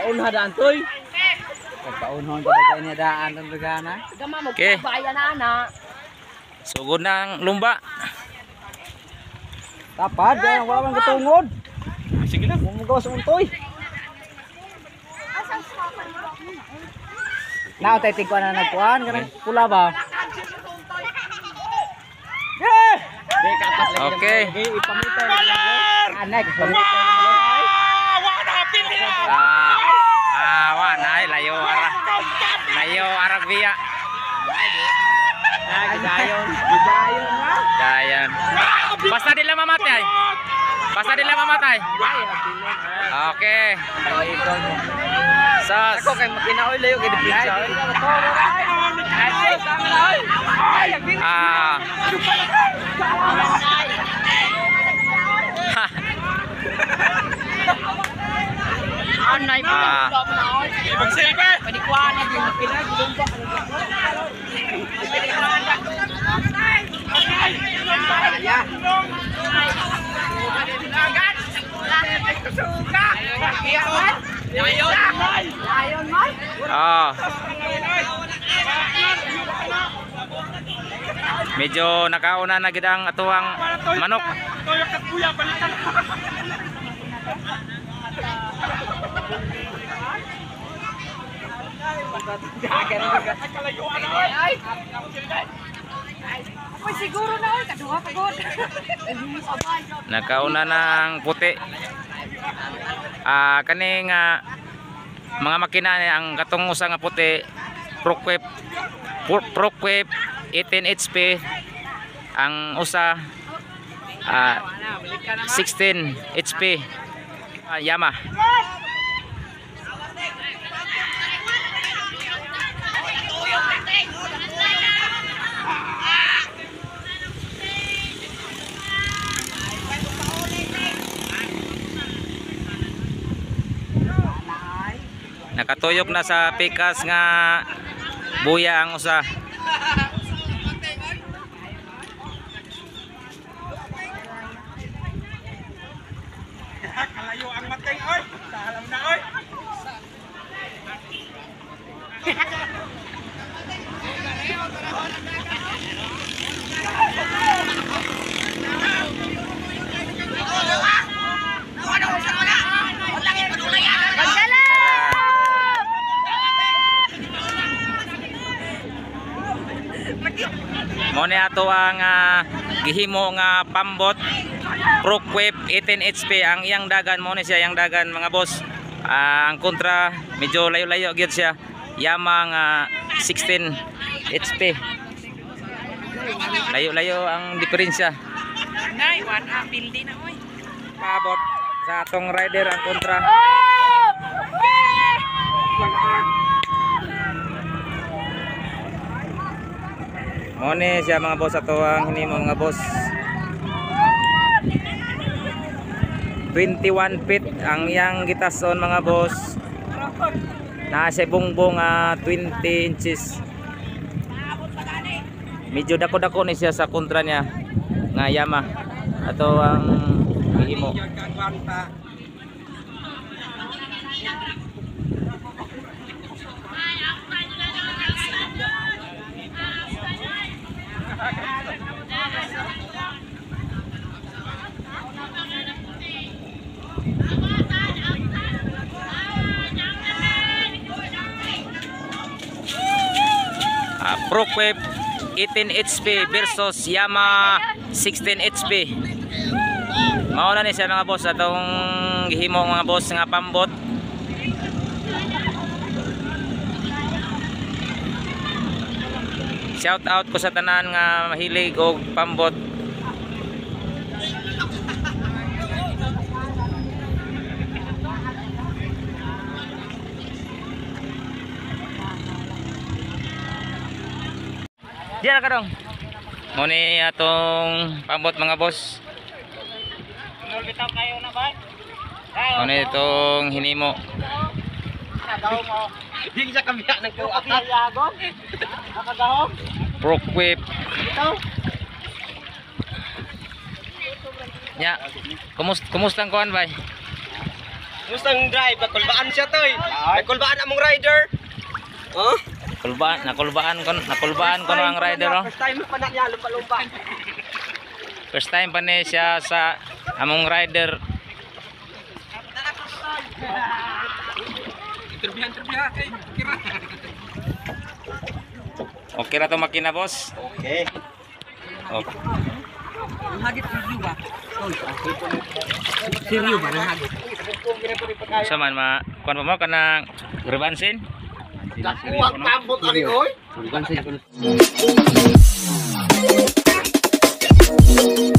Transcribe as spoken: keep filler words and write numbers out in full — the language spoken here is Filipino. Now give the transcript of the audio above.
Paunha daan toy. Paunhon ko dagay niya daan ang dagana. Okay. Bayan na ana. Sugod ng lumba. Tapad, kaya wala man katungod. Sige lang. Kung magawa sa untoy. Now, tayo tigwa na nagkuhan. Ganang pula ba? Yeah! Okay. Ipamitay na nagkuhan. Anay, ipamitay na Ah, ah, wa nay layo ara. Layo arag biya. Ah, gidayon. Gidayon na. Dayan. Basta dila mamatay. Basta dila mamatay. Okay. Sas. Ako kay makinaoy layo kay dipinsa. Ah. Anay mo. Magsilbi. Panikuan na din pilag lumba. Ya. Ah. Medyo nakauna na gid ang atuang manok. Ay siguro na oy kaduha pagod. Nakauna na ang puti. Ah, kani nga mga makina ni ang katong usa nga puti ProQuip ProQuip eighteen H P, ang usa ah, sixteen H P ah, Yamaha. Nakatuyok na sa pikas nga buya ang usa. Kalayo ang matay oy. Salam na oy. Mo ni ato ang uh, gihimo nga pambot ProQuip eighteen H P ang iyang dagan mo ni siya yang dagan mga boss. Uh, ang kontra medyo layo-layo gyud siya. Yamaha nga sixteen H P. Layo-layo ang diferensya. Nay, one up building na oy. Paabot sa atong rider ang kontra. Mo ni siya mga boss ato ang hinimo mga boss. twenty-one feet ang iyang gitason mga boss. Nasa bungbong uh, twenty inches. Medyo dako-dako ni siya sa kontra niya nga Yamaha. Ato ang himo. Uh, ProQuip eighteen H P versus Yamaha sixteen H P. Mauna ni siya mga boss atong gihimo mga boss nga pambot. Shout out ko sa tanan nga mahilig og pambot. Diyan ka dong. Mo ni atong pambot mga boss. Bitaw kayo na ba? Mo ni itong hinimo. Nakagahom mo. Hindi sa kabiya ng ko akat. Nakagahom. ProQuip. Ito. Ya. Kumusta kumusta ang kuan bay? Mustang drive, nakulbaan siya to eh. Nakulbaan among rider. Oh? Kulbaan, nakulbaan ko, nakulbaan ko ang rider oh. First time pa na niya lumpa-lumpa. First time pa ni siya sa among rider. Terbihan-terbihan kay kira. Okay ra to makina boss. Okay. Okay. Hagit review ba? Review ba ng hagit? Sa man ma kuan pa mo kanang rebansin? Huwag tambot ani oy. Bansin ko.